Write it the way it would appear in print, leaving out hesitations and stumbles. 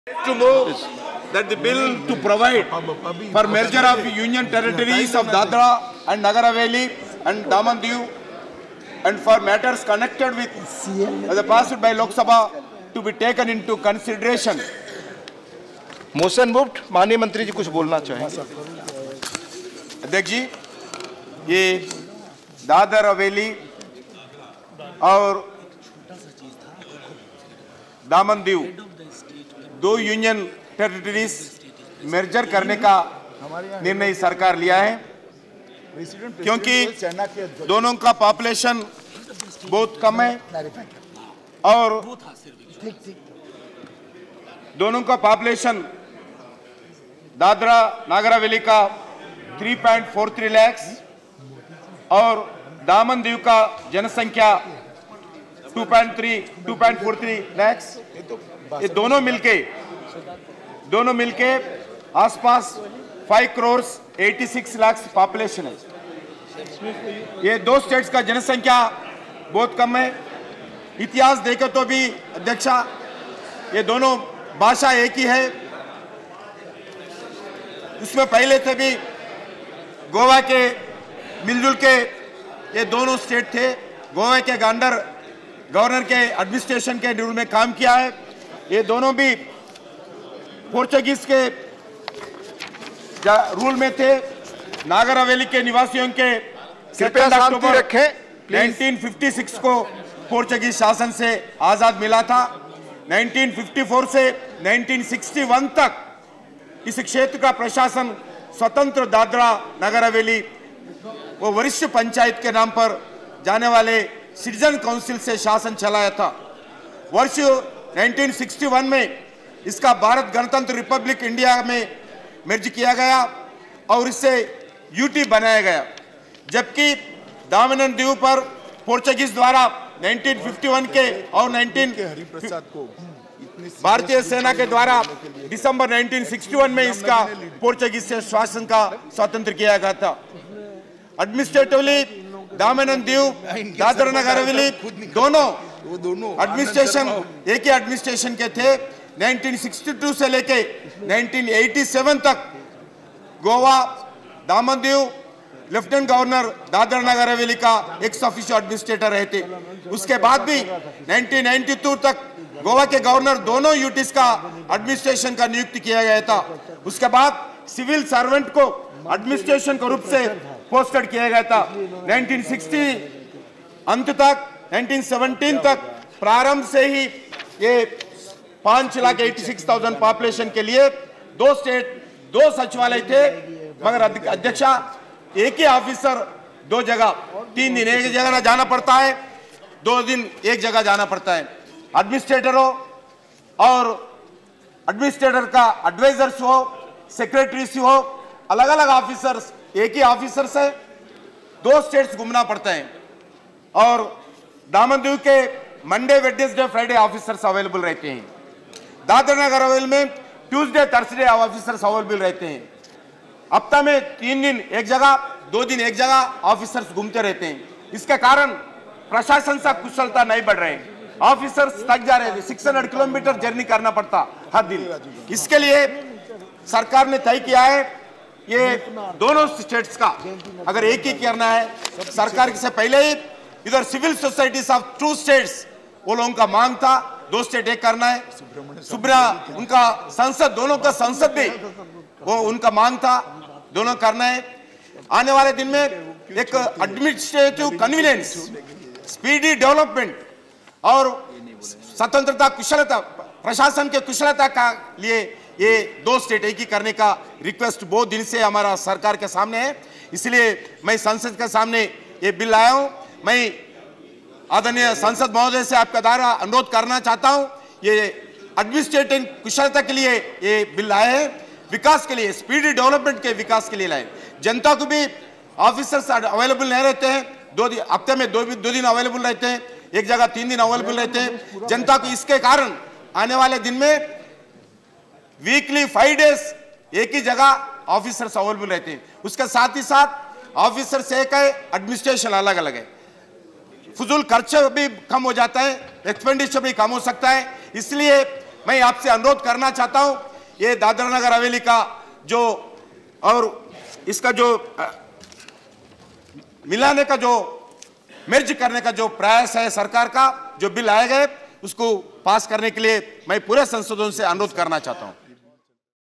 To move that the bill to provide for merger of union territories of Dadra and Nagar Haveli and Daman Diu and for matters connected with the passed by Lok Sabha to be taken into consideration. Motion moved. माननीय मंत्री जी कुछ बोलना चाहेंगे? अध्यक्ष जी, ये दादर हवेली और दामन दीव दो union territories मेर्जर करने का निर्णय सरकार लिया है, क्योंकि दोनों का पॉपुलेशन बहुत कम है और दोनों का पॉपुलेशन दादरा नागर हवेली का 3.43 लाख और दामन दीव का जनसंख्या 2.43 लाख, ये दोनों मिलके आसपास 5 करोड़ 86 लाख पॉपुलेशन है। ये दो स्टेट्स का जनसंख्या बहुत कम है। इतिहास देखे तो भी अध्यक्षा, ये दोनों भाषा एक ही है। इसमें पहले से भी गोवा के मिलजुल के ये दोनों स्टेट थे। गोवा के गवर्नर के एडमिनिस्ट्रेशन के रूल में काम किया है। ये दोनों भी पोर्चुगीज के रूल में थे। नागर हवेली के निवासियों के 2 अक्टूबर 1956 को पोर्चुगीज शासन से आजाद मिला था। 1954 से 1961 तक इस क्षेत्र का प्रशासन स्वतंत्र दादरा नगर हवेली वो वरिष्ठ पंचायत के नाम पर जाने वाले सिटीजन काउंसिल से शासन चलाया था। वर्ष 1961 में इसका भारत गणतंत्र रिपब्लिक इंडिया में मर्ज किया गया और इसे यूटी बनाया गया, जबकि दामन एंड दीव पर पोर्चुगीज द्वारा 1951 के और भारतीय सेना के द्वारा दिसंबर 1961 में इसका पोर्चुगीज से शासन का स्वतंत्र किया गया था। एडमिनिस्ट्रेटिवली दामन एंड दीव दादरा नगर हवेली दोनों एडमिनिस्ट्रेशन एक ही एडमिनिस्ट्रेशन के थे। 1962 से लेके 1987 तक गोवा दामन दीव लेफ्टिनेंट गवर्नर दादरा नगर हवेली का एक्स ऑफिशियो एडमिनिस्ट्रेटर रहे थे। उसके बाद भी 1992 तक गोवा के गवर्नर दोनों यूटीज का एडमिनिस्ट्रेशन का नियुक्ति किया गया था। उसके बाद सिविल सर्वेंट को एडमिनिस्ट्रेशन के रूप से पोस्टेड किया गया था। 1960 अंत तक 1917 तक प्रारंभ से ही ये 5,86,000 पॉपुलेशन के लिए दो सचिवालय थे, मगर अध्यक्षा एक ही ऑफिसर 2 जगह 3 दिन एक जगह जाना पड़ता है, 2 दिन एक जगह जाना पड़ता है। एडमिनिस्ट्रेटरों और एडमिनिस्ट्रेटर का एडवाइजर्स हो, सेक्रेटरीज हो, अलग अलग ऑफिसर्स एक ही ऑफिसर से 2 स्टेट्स घूमना पड़ता है। और दामन दीव के Monday Wednesday Friday officers available रहते हैं। दादरा नगर हवेली में ट्यूसडे थर्सडे ऑफिसर्स अवेलेबल रहते हैं। हफ्ता में 3 दिन एक जगह 2 दिन एक जगह ऑफिसर्स घूमते रहते हैं। इसके कारण प्रशासन से कुशलता नहीं बढ़ रहे हैं। ऑफिसर्स थक जा रहे हैं। 600 किलोमीटर जर्नी करना पड़ता हर दिन। इसके लिए सरकार ने तय किया है ये दोनों स्टेट्स का अगर एक ही करना है, सरकार से पहले ही इधर सिविल सोसाइटीज ऑफ 2 स्टेट्स वो लोगों का मांग था 2 स्टेट एक करना है। उनका संसद दोनों का संसद भी वो उनका मांग था दोनों करना है। आने वाले दिन में एक एडमिनिस्ट्रेटिव कन्वीनियंस, स्पीडी डेवलपमेंट और स्वतंत्रता कुशलता प्रशासन के कुशलता का लिए ये 2 स्टेट एक ही करने का रिक्वेस्ट बहुत दिन से हमारा सरकार के सामने है। इसलिए मैं संसद के सामने ये बिल लाया हूं। मैं आदरणीय सांसद महोदय से आपका द्वारा अनुरोध करना चाहता हूं, ये एडमिनिस्ट्रेटिव कुशलता के लिए ये बिल लाए हैं, विकास के लिए, स्पीडी डेवलपमेंट के विकास के लिए लाए। जनता को भी ऑफिसर्स अवेलेबल नहीं रहते हैं, हफ्ते में 2 दिन अवेलेबल रहते हैं, एक जगह 3 दिन अवेलेबल रहते हैं जनता को। इसके कारण आने वाले दिन में वीकली 5 डेज एक ही जगह ऑफिसर्स अवेलेबल रहते हैं। उसके साथ ही साथ ऑफिसर्स एक है, एडमिनिस्ट्रेशन अलग अलग है। फजूल खर्च भी कम हो जाता है, एक्सपेंडिचर भी कम हो सकता है। इसलिए मैं आपसे अनुरोध करना चाहता हूं, ये दादरा नगर हवेली का जो और इसका जो मिलाने का जो मर्ज करने का जो प्रयास है सरकार का, जो बिल आए गए उसको पास करने के लिए मैं पूरे संसदों से अनुरोध करना चाहता हूं।